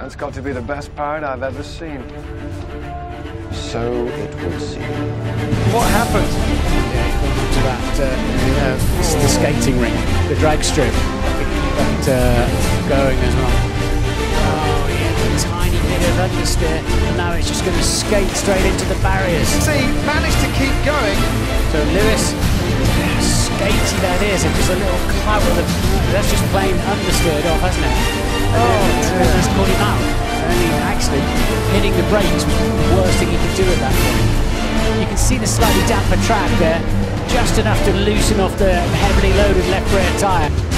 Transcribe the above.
That's got to be the best part I've ever seen. So it would seem. What happened? To that, it's the skating ring, the drag strip. Keep that going as well. Oh, yeah, a tiny bit of understeer, and now it's just going to skate straight into the barriers. See, managed to keep going. So Lewis, skatey that is, and just a little clout of that's just plain understeered off, hasn't it? And he's caught him out. And he actually hitting the brakes was the worst thing he could do at that point. You can see the slightly damper track there, just enough to loosen off the heavily loaded left rear tyre.